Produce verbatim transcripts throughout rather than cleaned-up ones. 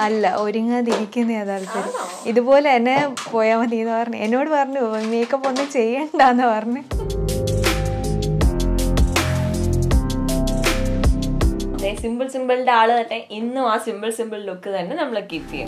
അല്ല, ഒരുങ്ങാതിരിക്കുന്നതാ താല്പര്യം. ഇതുപോലെ എന്നെ പോയാൽ മതി എന്ന് പറഞ്ഞു. എന്നോട് പറഞ്ഞു മേക്കപ്പ് ഒന്നും ചെയ്യണ്ടെന്ന് പറഞ്ഞു. സിമ്പിൾ സിമ്പിളിന്റെ ആള് തന്നെ ഇന്നും ആ സിമ്പിൾ സിമ്പിൾ ലുക്ക് തന്നെ നമ്മൾ കീപ്പ് ചെയ്യും.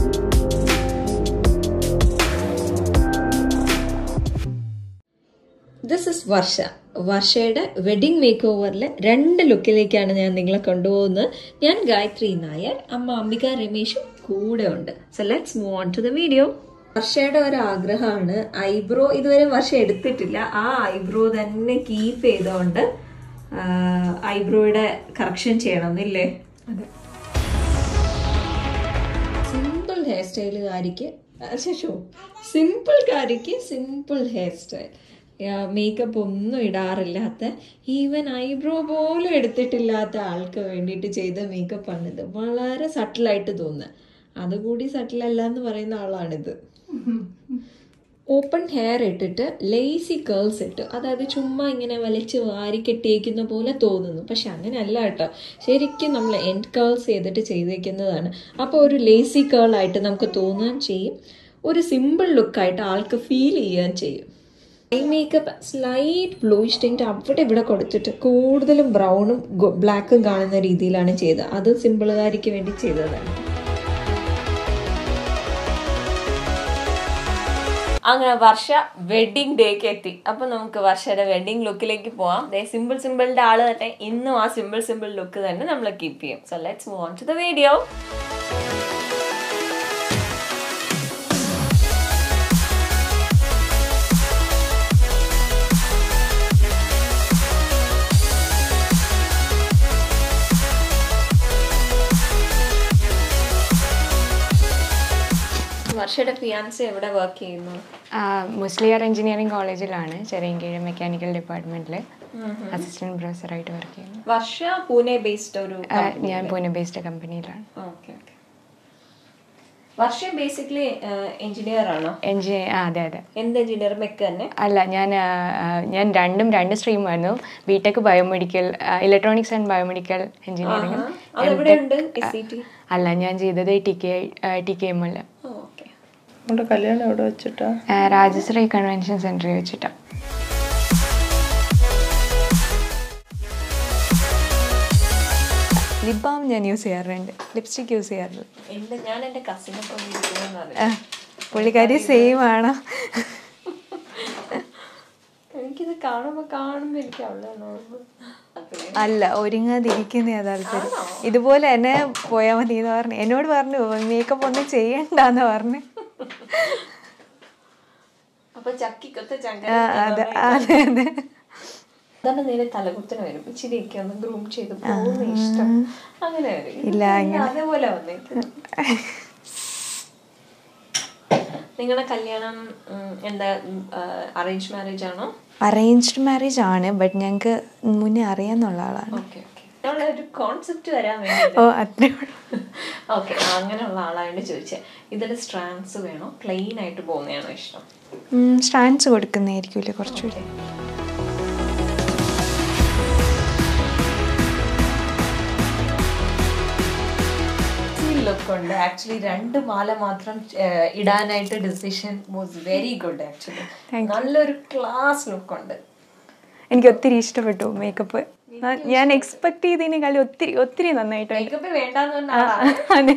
This is Varsha. വർഷയുടെ വെഡിങ് മേക്ക് ഓവറിലെ രണ്ട് ലുക്കിലേക്കാണ് ഞാൻ നിങ്ങളെ കൊണ്ടുപോകുന്നത്. ഞാൻ ഗായത്രി നായർ, അമ്മ അംബിക രമേശും കൂടെ ഉണ്ട്. So let's move on to the video. വർഷയുടെ ഒരു ആഗ്രഹമാണ് ഐബ്രോ ഇതുവരെ വർഷ എടുത്തിട്ടില്ല. ആ ഐബ്രോ തന്നെ കീപ്പ് ചെയ്തുകൊണ്ട് ഐബ്രോയുടെ കറക്ഷൻ ചെയ്യണം എന്നില്ലേ? അതെ. സിമ്പിൾ ഹെയർ സ്റ്റൈലുകാരിക്ക് ശേഷോ സിമ്പിൾ കാരിക്ക് സിമ്പിൾ ഹെയർ സ്റ്റൈൽ, മേക്കപ്പ് ഒന്നും ഇടാറില്ലാത്ത, ഈവൻ ഐബ്രോ പോലും എടുത്തിട്ടില്ലാത്ത ആൾക്ക് വേണ്ടിയിട്ട് ചെയ്ത മേക്കപ്പാണിത്. വളരെ സട്ടിലായിട്ട് തോന്നുന്നത്. അതുകൂടി സട്ടിലല്ല എന്ന് പറയുന്ന ആളാണിത്. ഓപ്പൺ ഹെയർ ഇട്ടിട്ട് ലേസി കേൾസ് ഇട്ട്, അതായത് ചുമ്മാ ഇങ്ങനെ വലിച്ച് വാരി കെട്ടിയേക്കുന്ന പോലെ തോന്നുന്നു. പക്ഷെ അങ്ങനെയല്ല കേട്ടോ, ശരിക്കും നമ്മൾ എൻഡ് കേൾസ് ചെയ്തിട്ട് ചെയ്തേക്കുന്നതാണ്. അപ്പോൾ ഒരു ലേസി കേൾ ആയിട്ട് നമുക്ക് തോന്നുകയും ചെയ്യും, ഒരു സിമ്പിൾ ലുക്കായിട്ട് ആൾക്ക് ഫീൽ ചെയ്യുകയും ചെയ്യും. Eye makeup slight bluish tint അവിടെ ഇവിടെ കൊടുത്തിട്ട് കൂടുതലും ബ്രൗണും ബ്ലാക്കും കാണുന്ന രീതിയിലാണ് ചെയ്തത്. അത് സിമ്പിളുകാരിക്ക് വേണ്ടി ചെയ്തതാണ്. അങ്ങനെ വർഷ വെഡിങ് ഡേക്ക് എത്തി. അപ്പൊ നമുക്ക് വർഷയുടെ വെഡിങ് ലുക്കിലേക്ക് പോവാം. സിമ്പിൾ സിമ്പിളിന്റെ ആള് തന്നെ ഇന്നും ആ സിമ്പിൾ സിമ്പിൾ ലുക്ക് തന്നെ നമ്മൾ കീപ്പ് ചെയ്യും. So let's move on to the video. വർഷയുടെ ഫിയാൻസി എവിടെ വർക്ക് ചെയ്യുന്നു? മുസ്ലിയാർ എഞ്ചിനീയറിംഗ് കോളേജിലാണ്, ചെറിയൻകീഴ് മെക്കാനിക്കൽ ഡിപ്പാർട്ട്മെന്റിൽ അസിസ്റ്റന്റ് പ്രൊഫസറായിട്ട് വർക്ക് ചെയ്യുന്നു. വർഷ പൂനെ ബേസ്ഡ് ഒരു ഞാൻ പൂനെ ബേസ്ഡ് കമ്പനിയിലാണ്. Okay okay. Varsha basically engineer ആണോ? എഞ്ചിനീയർ. അതെ അതെ. എന്ത് എഞ്ചിനീയർ? മെക്ക് തന്നെ? അല്ല, ഞാൻ ഞാൻ രണ്ടും രണ്ട് സ്ട്രീം ആയിരുന്നു. B Tech biomedical, electronics and biomedical engineering. അല്ല, ഞാൻ ചെയ്തത് T K T K M L. കല്യാണം എവിടെ വെച്ചിട്ടാ? രാജശ്രീ കൺവെൻഷൻ സെന്ററിൽ വെച്ചിട്ടാ. ലിപ് ബാം ഞാൻ യൂസ് ചെയ്യാറുണ്ട്, ലിപ്സ്റ്റിക് യൂസ് ചെയ്യാറില്ല. ഞാൻ എൻ്റെ കസിനെ പുള്ളിക്കാരി സെയിം ആണോ? എനിക്കിത് കാണുമ്പോ കാണുമ്പോ എനിക്ക് അവളെ അല്ല, ഒരുങ്ങാതിരിക്കുന്നതാ താല്പര്യം. ഇതുപോലെ എന്നെ പോയാൽ മതി എന്ന് പറഞ്ഞു. എന്നോട് പറഞ്ഞു മേക്കപ്പ് ഒന്നും ചെയ്യണ്ടെന്ന് പറഞ്ഞു. അപ്പൊ ചക്കിക്കൊത്ത ചങ്ക. അതെ അതെ അതെ. അതാണ് നേരെ തലകുത്തനെ വരും, ഇച്ചിരിയൊക്കെ ഒന്ന് ഗ്രൂം ചെയ്ത് പോകുന്ന ഇഷ്ടം. അങ്ങനെ വരും. ഇല്ല, അതേപോലെ വന്നേക്ക്. നിങ്ങളുടെ കല്യാണം എന്താ അറേഞ്ച് മാരേജ് ആണോ? അറേഞ്ച്ഡ് മാരേജ് ആണ്, ബട്ട് ഞങ്ങൾക്ക് മുന്നേ അറിയാന്നുള്ള ആളാണ്. ഒരു കോൺസെപ്റ്റ് വരാൻ വേണ്ടി. ഓ അത്രേ. ഓക്കെ, അങ്ങനെയുള്ള ആളായോണ്ട് ചോദിച്ചേ. ഇതിൽ സ്ട്രാൻഡ്സ് വേണോ പ്ലെയിൻ ആയിട്ട് പോകുന്നതാണോ ഇഷ്ടം? സ്ട്രാൻഡ്സ് കൊടുക്കുന്നതായിരിക്കുമല്ലേ കുറച്ചുകൂടി. ലുക്ക് ഉണ്ട് ആക്ച്വലി. രണ്ട് മാല മാത്രം ഇടാനായിട്ട് decision was very good actually. നല്ലൊരു ക്ലാസ് ലുക്ക് ഉണ്ട്. എനിക്ക് ഒത്തിരി ഇഷ്ടപ്പെട്ടു മേക്കപ്പ്. ഞാൻ എക്സ്പെക്ട് ചെയ്തതിനേക്കാൾ ഒത്തിരി ഒത്തിരി നന്നായിട്ട്. മേക്കപ്പ് വേണ്ടെന്ന്.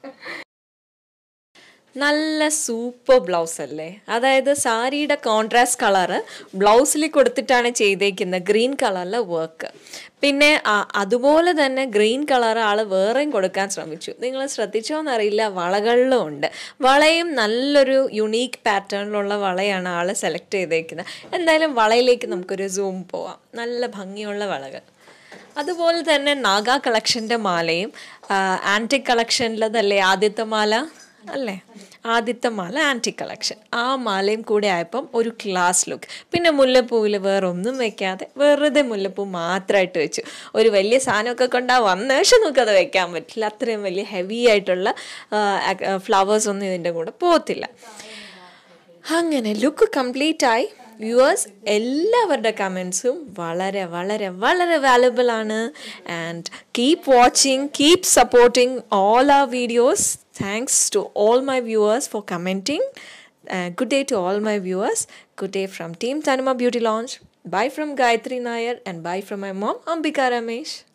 നല്ല സൂപ്പർ ബ്ലൗസ് അല്ലേ? അതായത് സാരിയുടെ കോൺട്രാസ്റ്റ് കളറ് ബ്ലൗസിൽ കൊടുത്തിട്ടാണ് ചെയ്തേക്കുന്നത്, ഗ്രീൻ കളറിലെ വർക്ക്. പിന്നെ അതുപോലെ തന്നെ ഗ്രീൻ കളർ ആൾ വേറെയും കൊടുക്കാൻ ശ്രമിച്ചു. നിങ്ങൾ ശ്രദ്ധിച്ചോന്നറിയില്ല, വളകളിലും ഉണ്ട്. വളയും നല്ലൊരു യുണീക്ക് പാറ്റേണിലുള്ള വളയാണ് ആൾ സെലക്ട് ചെയ്തേക്കുന്നത്. എന്തായാലും വളയിലേക്ക് നമുക്കൊരു സൂം പോവാം. നല്ല ഭംഗിയുള്ള വളകൾ. അതുപോലെ തന്നെ നാഗ കളക്ഷൻ്റെ മാലയും ആൻറ്റിക് കളക്ഷനിലതല്ലേ ആദ്യത്തെ മാല അല്ലേ? ആദ്യത്തെ മാല ആൻറ്റിക് കളക്ഷൻ. ആ മാലയും കൂടെ ആയപ്പം ഒരു ക്ലാസ് ലുക്ക്. പിന്നെ മുല്ലപ്പൂവിൽ വേറെ ഒന്നും വെക്കാതെ വെറുതെ മുല്ലപ്പൂ മാത്രമായിട്ട് വെച്ചു. ഒരു വലിയ സാധനമൊക്കെ കൊണ്ടാ വന്ന, പക്ഷെ നമുക്കത് വെക്കാൻ പറ്റില്ല. അത്രയും വലിയ ഹെവി ആയിട്ടുള്ള ഫ്ലവേഴ്സ് ഒന്നും ഇതിൻ്റെ കൂടെ പോകത്തില്ല. അങ്ങനെ ലുക്ക് കംപ്ലീറ്റ് ആയി. വ്യൂവേഴ്സ് എല്ലാവരുടെ കമൻസും വളരെ വളരെ വളരെ വാല്യുബിൾ ആണ്. And keep watching, keep supporting all our videos. Thanks to all my viewers for commenting. Good day to all my viewers. Good day from Team Tanuma Beauty Lounge. Bye from Gayatri Nair and bye from my mom, Ambika Ramesh.